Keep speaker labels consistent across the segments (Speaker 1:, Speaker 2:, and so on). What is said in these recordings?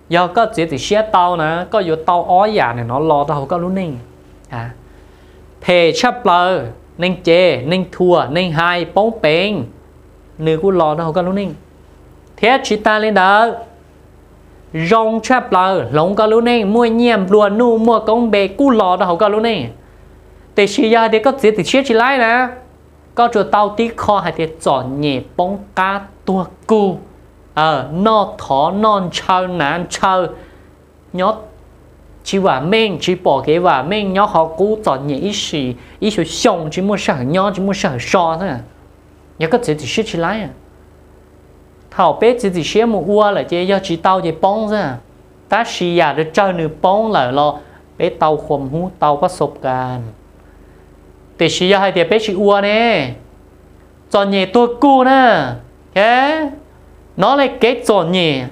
Speaker 1: do có chỉ thì xe tàu nè có vô tàu ói giả này nó lo tao có lúc ninh à thề chấp lờ ninh chê ninh thua ninh hai bóng bền nữ cũng lo tao có lúc ninh thế chỉ ta lên đó rong chấp lờ lông có lúc ninh mua nhiệm luôn nu mua công bề cũng lo tao có lúc ninh để chỉ ra để có chỉ thì xe chỉ lái nè có chỗ tàu tí kho hay thì chọn nhẹ bóng cá tua cu nó thỏ non chơi nán chơi nhót chỉว่า mình chỉ bỏ cái và mình nhót họ cú chọn nhẹ ít sự xong chỉ muốn sợ nhót chỉ muốn sợ so thôi à nhớ có chỉ xếp chỉ lái à thảo bé chỉ xếp một ua là chỉ do chỉ tàu chỉ bóng ra ta xì à để chơi nửa bóng là lo bé tàu khom hú tàu có sụp gan để xì à hay thì bé chỉ ua nè chọn nhẹ tua cu nè cái nó lại kế chọn nhẹ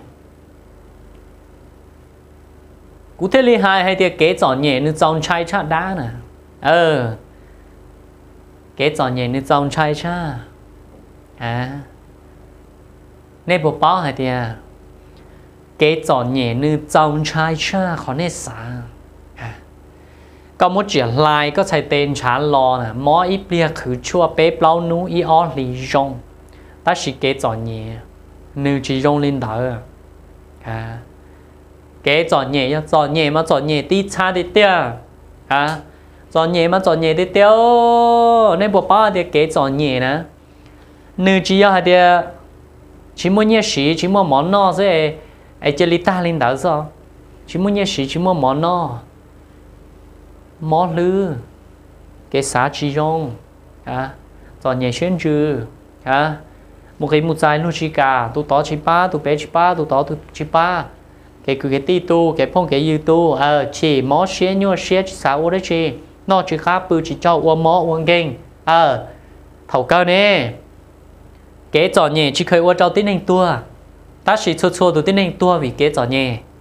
Speaker 1: cụ thể là hai hay thì kế chọn nhẹ như chọn trai cha đá nè kế chọn nhẹ như chọn trai cha nên bộ báo hay thì kế chọn nhẹ như chọn trai cha khó nên xả có một chuyện lại có thể tên trả lo nè mỗi ít bia khử chua bé bao nú ý ó lì rong ta chỉ kế chọn nhẹ nữ chỉ rong lên đỡ kế chọn nhẹ mà chọn nhẹ tí cha đi tiêu chọn nhẹ mà chọn nhẹ đi tiêu nên bộ báo thì kế chọn nhẹ nè nữ chỉ hay thì chỉ muốn nhẹ sĩ chỉ muốn món no thế ai chơi lita lên đỡ sao chỉ muốn nhẹ sĩ chỉ muốn món no món lư cái xã chỉ rong chọn nhẹ xuyên trừ một cái một dài luôn chỉ cả tu to chỉ ba tu bé chỉ ba tu to tu chỉ ba cái ti tu cái phong cái dư tu chỉ mó xé nhua xé chỉ sáu đấy chỉ nó chỉ khác bự chỉ cho uo mó uo kinh thầu cao nè cái chọn nhẹ chỉ khơi uo cho tiếng anh tua ta chỉ chua chua tu tiếng anh tua vì cái chọn nhẹ